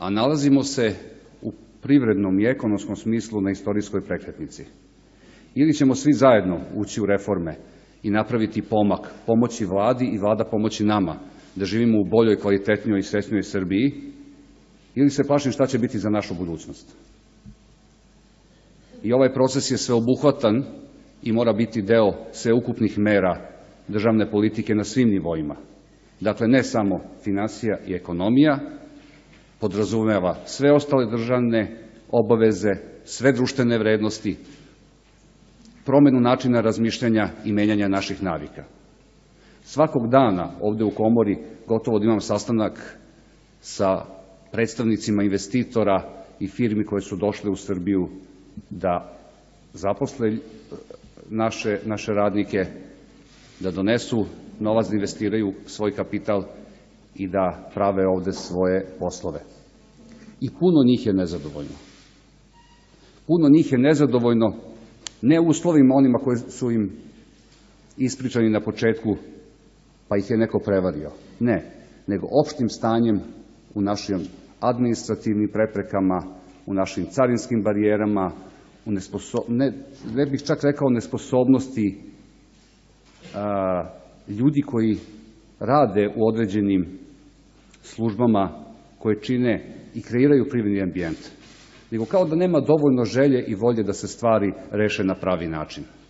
a nalazimo se u privrednom i ekonomskom smislu na istorijskoj prekretnici. Ili ćemo svi zajedno ući u reforme i napraviti pomak, pomoći vladi i vlada pomoći nama da živimo u boljoj, kvalitetnijoj i srećnijoj Srbiji, ili se plašim šta će biti za našu budućnost. I ovaj proces je sveobuhvatan i mora biti deo sveukupnih mera državne politike na svim nivoima. Dakle, ne samo finansija i ekonomija, podrazumeva sve ostale državne obaveze, sve društvene vrednosti, promenu načina razmišljanja i menjanja naših navika. Svakog dana ovde u Komori gotovo da imam sastanak sa predstavnicima investitora i firmi koje su došle u Srbiju da zaposle naše radnike, da donesu novac, da investiraju svoj kapital i da prave ovde svoje poslove. I puno njih je nezadovoljno. Puno njih je nezadovoljno ne uslovima onima koji su im ispričani na početku, pa ih je neko prevario. Ne, nego opštim stanjem u našim administrativnim preprekama, u našim carinskim barijerama, ne bih čak rekao nesposobnosti ljudi koji rade u određenim službama koje čine i kreiraju privredni ambijent, nego kao da nema dovoljno želje i volje da se stvari reše na pravi način.